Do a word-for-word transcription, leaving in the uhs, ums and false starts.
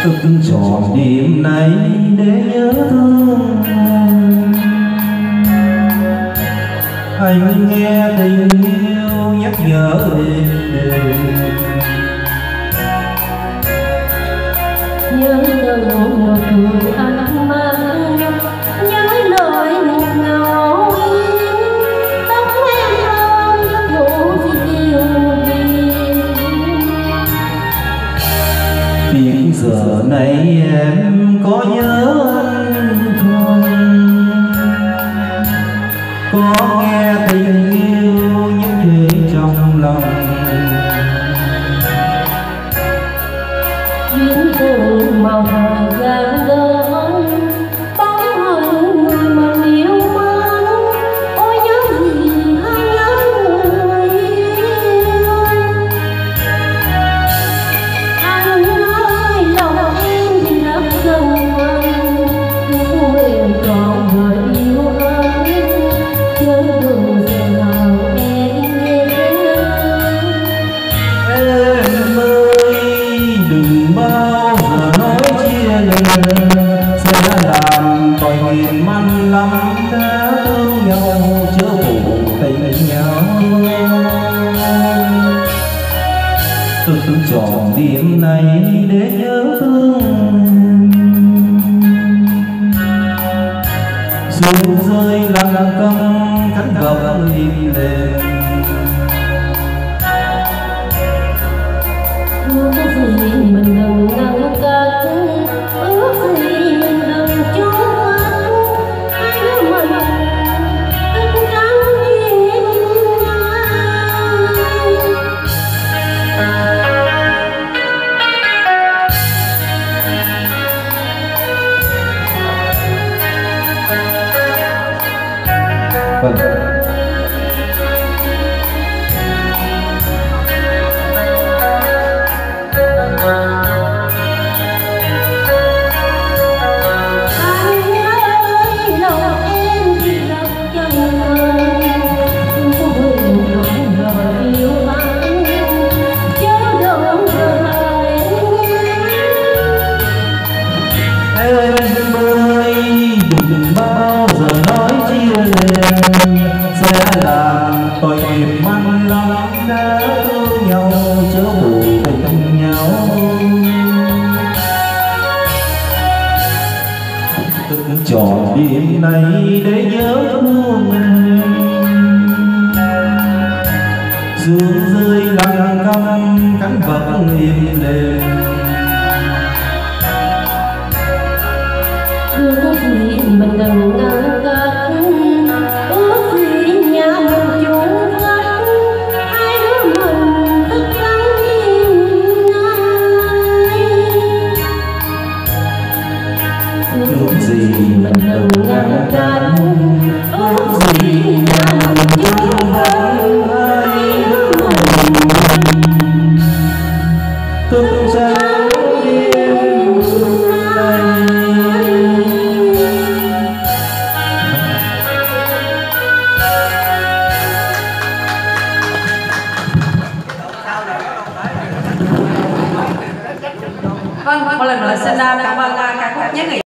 từng chọn đêm này để nhớ thương. Anh nghe tình yêu nhắc nhở đêm đêm, nhớ từng nụ cười anh mang, nhớ lời ngọt ngào tóc em thơm giấc ngủ dịu dàng. biết giờ này em có nhớ anh không, có nghe tình yêu những thế trong lòng. Duyên từ màu thời gian đơn, bóng hình người mà yêu mến. Ôi nhớ gì hay nhớ người yêu. Anh ơi lòng em thì rất gần anh, yêu em trọn đời yêu anh. Nhớ đừng giờ nào em nghe. Em ơi đừng bao giờ nói chia lìa, sẽ làm tội nghiệp man lắm đã thương nhau chớ phụ tình nhau. Tôi từng chọn đêm này để nhớ thương, sương rơi lặng câm cánh gập im lìm. Ước gì mình đừng ngăn cách, ước gì mình đừng trốn anh. Hai đứa mình tất cả duyên Vâng. Em ơi đừng bao giờ nói chia lìa, sẽ làm tội nghiệp man lắm đã thương nhau chớ phụ tình nhau. Từng chọn đêm này để nhớ thương em, sương rơi lặng câm cánh vẫn im lìm. ước gì mình đừng ngăn cách, ước gì nhà mình chung vách. Hai đứa mình tất cả duyên ai. Ước gì mình đừng ngăn cách, ước gì nhà mình chung vách. Hai đứa mình thức trắng đêm nay. Vâng, một lần nữa xin cảm ơn ca khúc Nhớ Người.